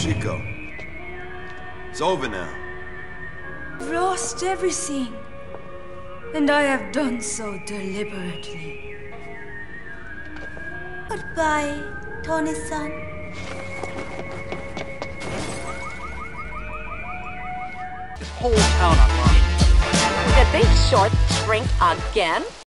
Toshiko. It's over now. I've lost everything. And I have done so deliberately. Goodbye, Tony-san. This whole town online. Did they short shrink again?